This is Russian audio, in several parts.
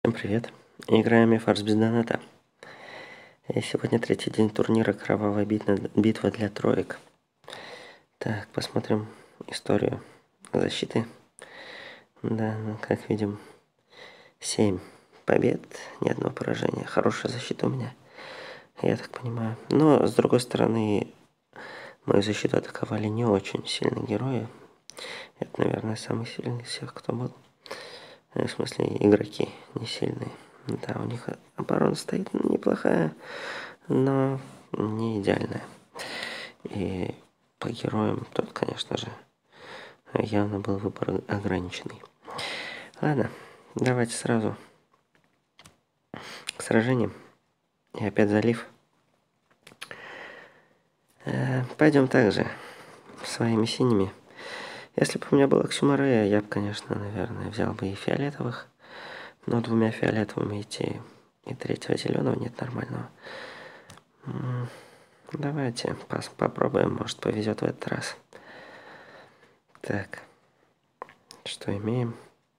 Всем привет! Играем Мифарс без доната. И сегодня третий день турнира «Кровавая битва для троек». Так, посмотрим историю защиты. Да, ну, как видим, 7 побед, ни одного поражения. Хорошая защита у меня, я так понимаю. Но, с другой стороны, мою защиту атаковали не очень сильные герои. Это, наверное, самый сильный из всех, кто был. В смысле, игроки не сильные. Да, у них оборона стоит неплохая, но не идеальная. И по героям тут, конечно же, явно был выбор ограниченный. Ладно, давайте сразу к сражениям. И опять залив. Пойдем также своими синими. Если бы у меня был Аксюмарея, я бы, конечно, наверное, взял бы и фиолетовых. Но двумя фиолетовыми идти и третьего зеленого нет нормального. Давайте попробуем, может повезет в этот раз. Так, что имеем?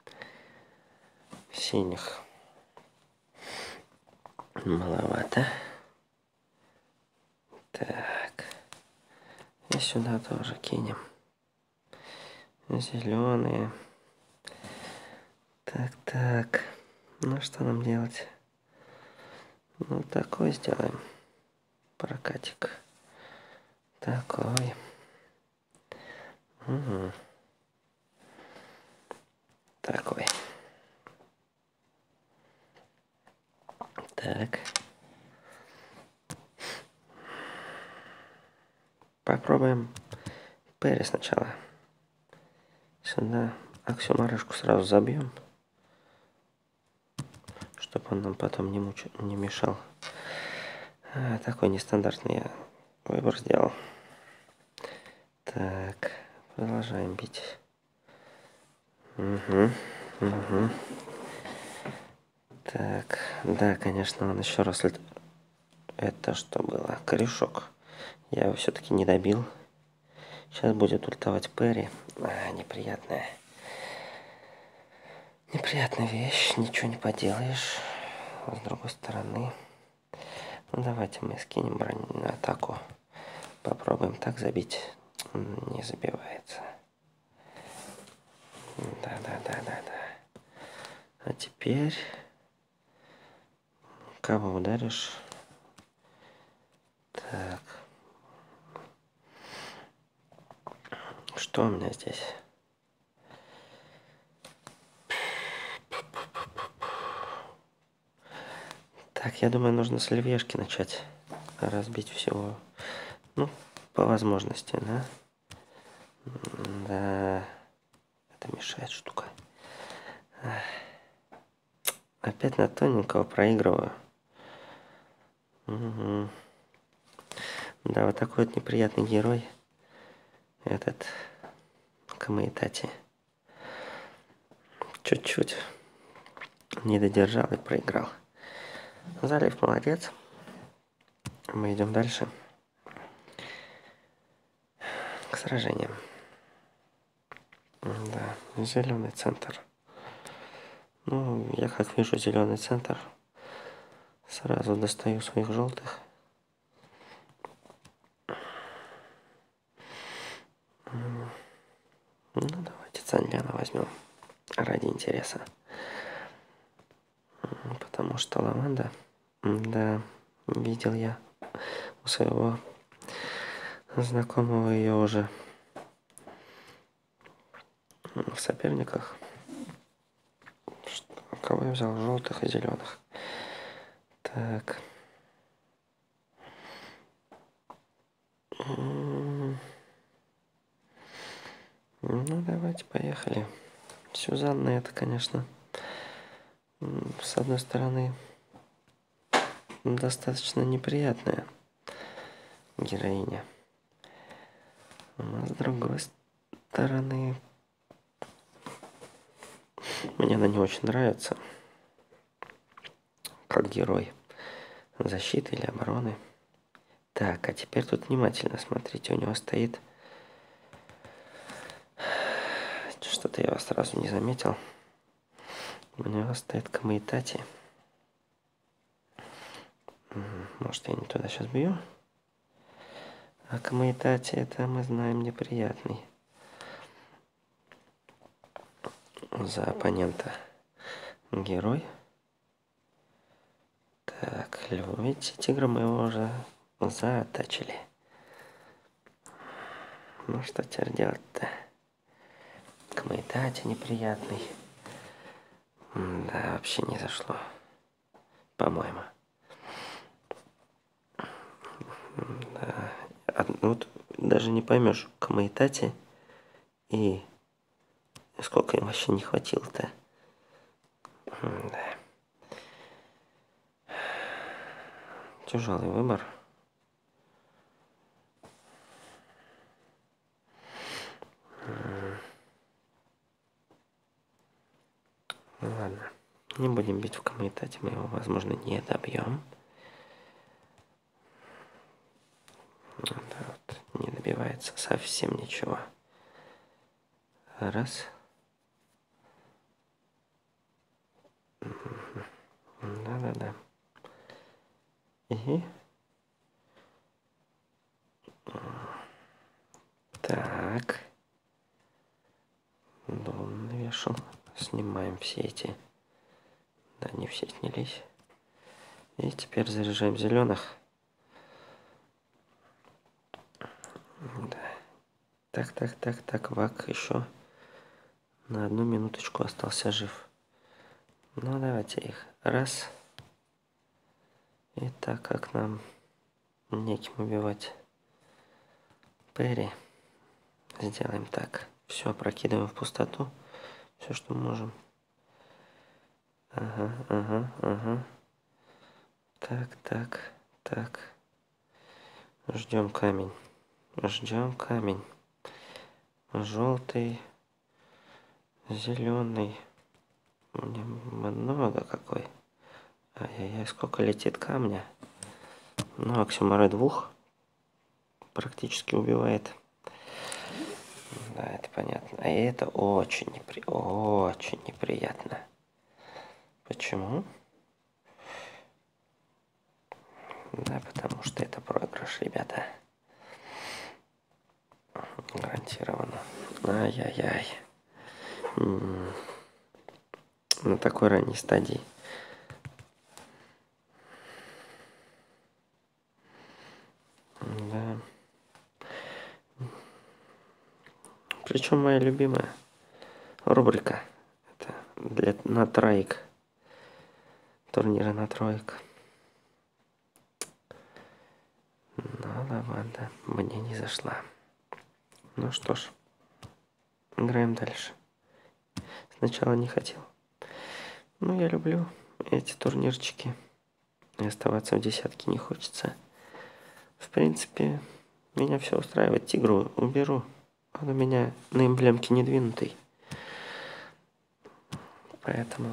Синих маловато. Так, и сюда тоже кинем. Зеленые. Так. Ну что нам делать? Ну такой сделаем. Прокатик. Такой. Угу. Такой. Так. Попробуем Перри сначала. Сюда Аксюмарышку сразу забьем, чтобы он нам потом не мешал. Такой нестандартный я выбор сделал. Так, продолжаем бить. Угу. Так, да, конечно, он еще раз... Это что было? Корешок. Я его все-таки не добил. Сейчас будет ультовать Перри. Неприятная. Неприятная вещь. Ничего не поделаешь. С другой стороны... Ну, давайте мы скинем броню на атаку. Попробуем так забить. Не забивается. Да. А теперь... Кого ударишь? Так. Что у меня здесь? Так, я думаю, нужно с Оливьешки начать разбить всего. Ну, по возможности, да? Да. Это мешает штука. Опять на тоненького проигрываю. Угу. Да, вот такой вот неприятный герой. Этот Камаитати. Чуть-чуть не додержал и проиграл. Залив молодец. Мы идем дальше. К сражениям. Да, зеленый центр. Ну, я как вижу зеленый центр, сразу достаю своих желтых. Ну, давайте Цанляна возьмем ради интереса. Потому что лаванда, да, видел я у своего знакомого ее уже в соперниках. Кого я взял? Желтых и зеленых. Так. Ну, давайте, поехали. Сюзанна, это, конечно, с одной стороны, достаточно неприятная героиня. А с другой стороны, мне она не очень нравится, как герой защиты или обороны. Так, а теперь тут внимательно смотрите, у него стоит... Что-то я вас сразу не заметил. У него стоит Камаитати. Может, я не туда сейчас бью? А Камаитати, это мы знаем, неприятный за оппонента герой. Так, льву, видите, тигра мы его уже заоттачили. Ну что теперь делать-то? Камаитати неприятный. Да, вообще не зашло. По-моему. Да. Вот даже не поймешь, Камаитати и сколько им вообще не хватило-то. Да. Тяжелый выбор. Ну ладно. Не будем бить в Камаитати, мы его, возможно, не добьем. Да, вот, не добивается совсем ничего. Раз. Да-да-да. И... Так. Дом навешал. Снимаем все эти... Да, не все снялись. И теперь заряжаем зеленых. Да. Так, Вак еще на 1 минуточку остался жив. Ну, давайте их. Раз. И так как нам неким убивать Перри, сделаем так. Все, прокидываем в пустоту. Все, что можем. Ага. Так. Ждем камень. Желтый, зеленый. Много какой. Ай-яй-яй, сколько летит камня. Ну, Аксюмары 2 практически убивает. Да, это понятно. А это очень неприятно. Почему? Да, потому что это проигрыш, ребята. Гарантированно. Ай-яй-яй. На такой ранней стадии. Да. Причем моя любимая рубрика. Это на троек. Турниры на троек. Но лаванда мне не зашла. Ну что ж, играем дальше. Сначала не хотел. Ну, я люблю эти турнирчики. И оставаться в десятке не хочется. В принципе, меня все устраивает. Тигру уберу. Он у меня на эмблемке не двинутый. Поэтому...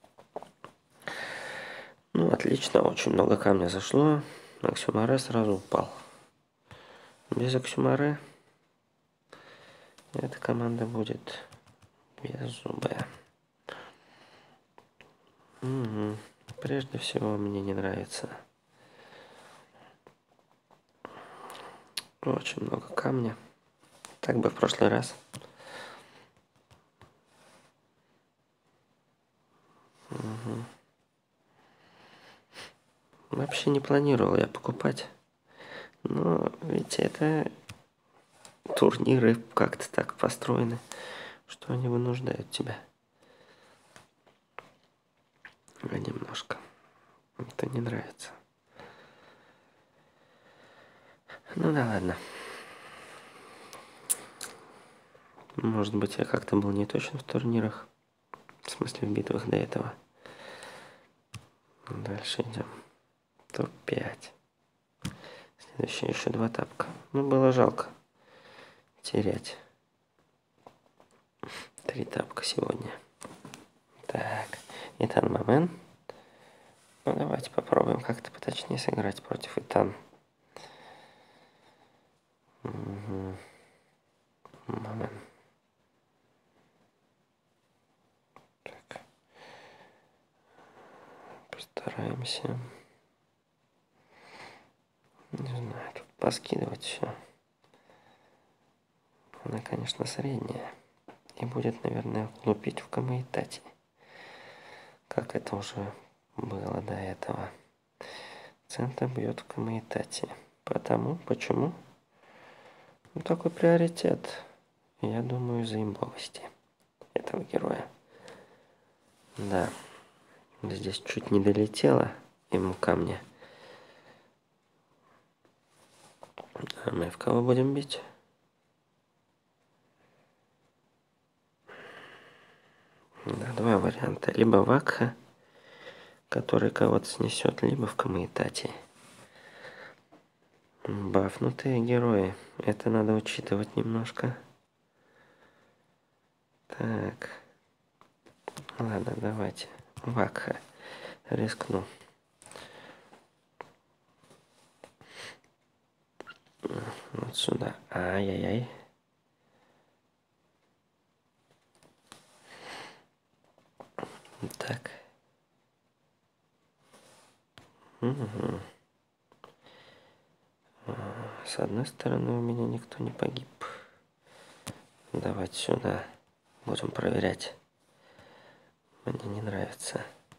Ну, отлично. Очень много камня зашло. Аксюмаре сразу упал. Без Аксюмаре эта команда будет беззубая. Угу. Прежде всего, мне не нравится. Очень много камня. Так бы в прошлый раз. Угу. Вообще не планировал я покупать. Но ведь это турниры как-то так построены, что они вынуждают тебя. Немножко. Это не нравится. Ну да ладно. Может быть, я как-то был не точен в турнирах. В смысле, в битвах до этого. Дальше идем. Топ-5. Следующие еще 2 тапка. Ну, было жалко терять 3 тапка сегодня. Так, Итан Мамен. Ну, давайте попробуем как-то поточнее сыграть против Итан. Угу. Мамен. Так. Постараемся. Не знаю, тут поскидывать все. Она, конечно, средняя. И будет, наверное, лупить в Камаитати. Как это уже было до этого. Центр бьет в Камаитати. Почему? Ну, такой приоритет. Я думаю, из-за имбовости этого героя. Да. Здесь чуть не долетело ему ко мне. А мы в кого будем бить? Да, два варианта. Либо Вакха, который кого-то снесет, либо в Камаитати. Бафнутые герои. Это надо учитывать немножко. Так. Ладно, давайте. Вакха. Рискну. Вот сюда. Ай-яй-яй. Так. Угу. С одной стороны, у меня никто не погиб. Давайте сюда. Будем проверять. Мне не нравится.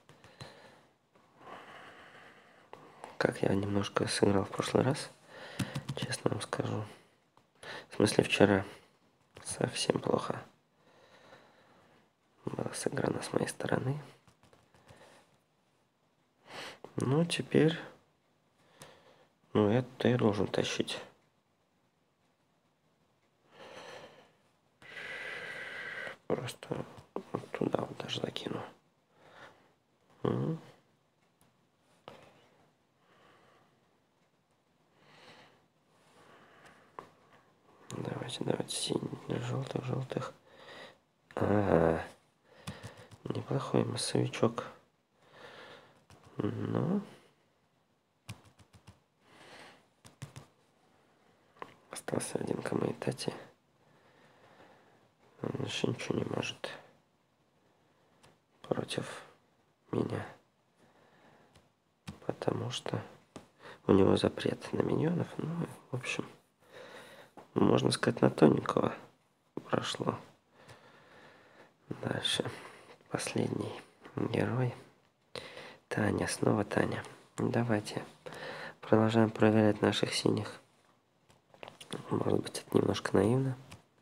Как я немножко сыграл в прошлый раз. Честно вам скажу. В смысле, вчера. Совсем плохо было сыграно с моей стороны. Ну, теперь... Ну, это я должен тащить. Просто вот туда вот даже закину. Угу. Давайте, синий, желтых. Ага. Неплохой массовичок. Но... Остался один Камаитати. Он еще ничего не может против меня. Потому что у него запрет на миньонов. Ну, в общем, можно сказать, на тоненького прошло. Дальше. Последний герой. Таня. Снова Таня. Давайте продолжаем проверять наших синих. Может быть, это немножко наивно.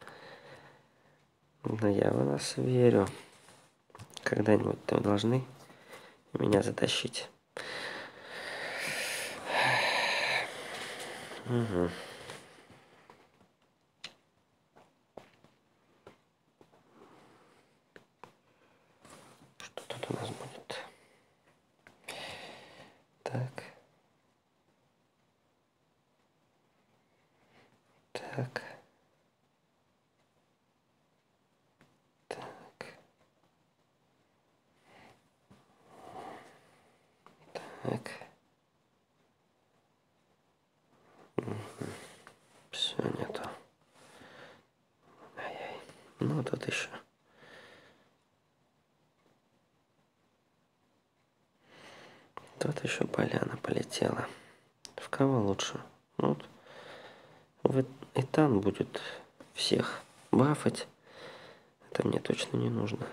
Но я в нас верю. Когда-нибудь-то вы должны меня затащить. Угу. Что тут у нас будет? Так. Так. Так. Так. Угу. Все, нету. Ай-яй. Ну, тут еще. Тут еще поляна полетела. В кого лучше? Вот. Итан будет всех бафать. Это мне точно не нужно.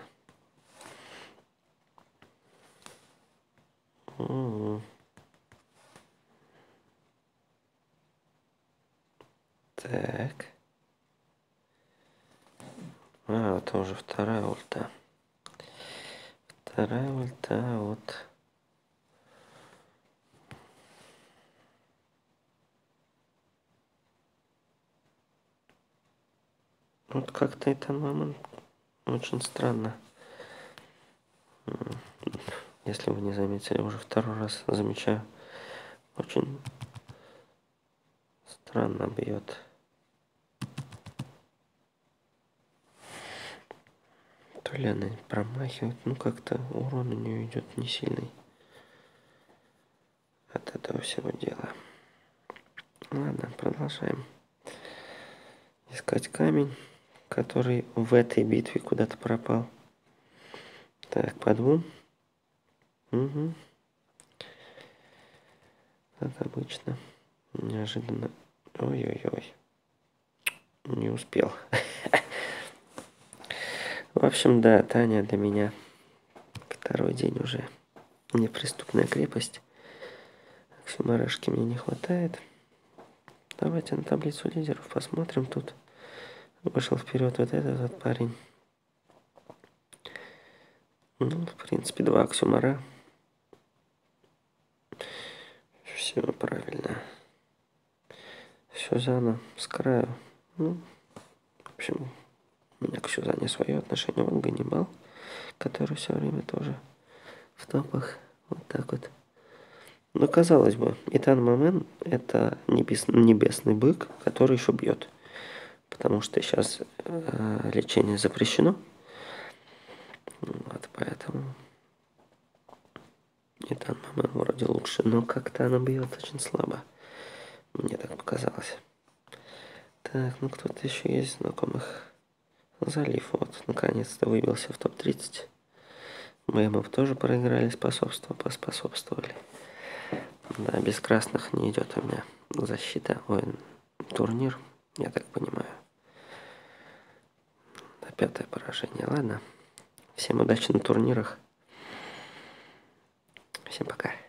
Так. Это уже вторая ульта. Вторая ульта вот. Вот как-то этот момент очень странно. Если вы не заметили, уже второй раз замечаю. Очень странно бьет. То ли она промахивает, ну как-то урон у нее идет не сильный. От этого всего дела. Ладно, продолжаем искать камень, который в этой битве куда-то пропал. Так, по двум. Угу. как обычно. Неожиданно. Ой-ой-ой. Не успел. В общем, да, Таня для меня второй день уже неприступная крепость. Аксиомарашки мне не хватает. Давайте на таблицу лидеров посмотрим. Тут вышел вперед вот этот парень. Ну, в принципе, 2 аксиомара. Все правильно. Сюзанна с краю. Ну, в общем, у меня к Сюзанне свое отношение. Вот Ганнибал, который все время тоже в топах. Вот так вот. Но казалось бы, Итан Мамен это небесный бык, который еще бьет. Потому что сейчас лечение запрещено. Вот поэтому Итан Мамен вроде лучше. Но как-то она бьет очень слабо. Мне так показалось. Так, ну кто-то еще есть знакомых. Залив вот, наконец-то выбился в топ-30. Мы ему тоже проиграли, поспособствовали. Да, без красных не идет у меня защита. Ой, турнир, я так понимаю. Да, 5-е поражение. Ладно. Всем удачи на турнирах. Всем пока.